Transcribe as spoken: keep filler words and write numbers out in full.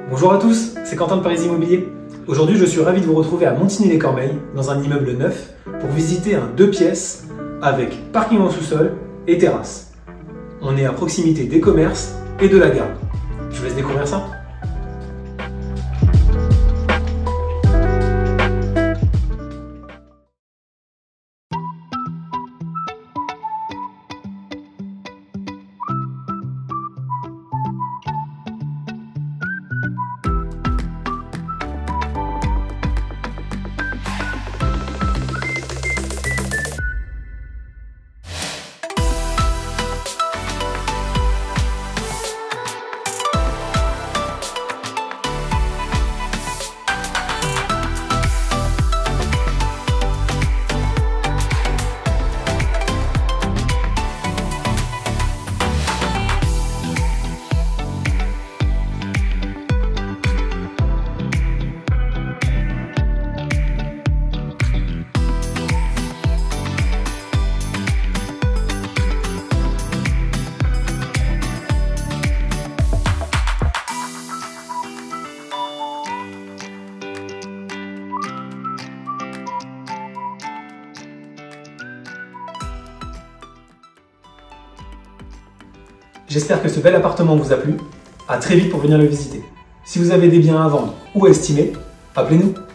Bonjour à tous, c'est Quentin de Paris Immobilier. Aujourd'hui, je suis ravi de vous retrouver à Montigny-les-Cormeilles, dans un immeuble neuf, pour visiter un deux pièces avec parking en sous-sol et terrasse. On est à proximité des commerces et de la gare. Je vous laisse découvrir ça. J'espère que ce bel appartement vous a plu. À très vite pour venir le visiter. Si vous avez des biens à vendre ou à estimer, appelez-nous.